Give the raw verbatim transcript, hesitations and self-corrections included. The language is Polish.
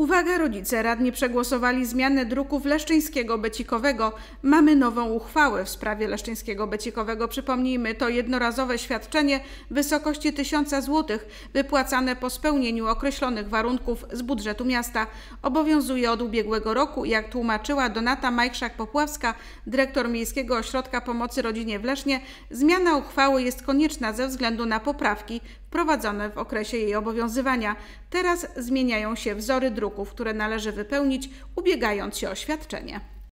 Uwaga rodzice, radni przegłosowali zmianę druków leszczyńskiego becikowego. Mamy nową uchwałę w sprawie leszczyńskiego becikowego. Przypomnijmy, to jednorazowe świadczenie w wysokości tysiąca złotych wypłacane po spełnieniu określonych warunków z budżetu miasta. Obowiązuje od ubiegłego roku, jak tłumaczyła Donata Majchrzak-Popławska, dyrektor Miejskiego Ośrodka Pomocy Rodzinie w Lesznie, zmiana uchwały jest konieczna ze względu na poprawki wprowadzone w okresie jej obowiązywania. Teraz zmieniają się wzory druków, które należy wypełnić, ubiegając się o świadczenie.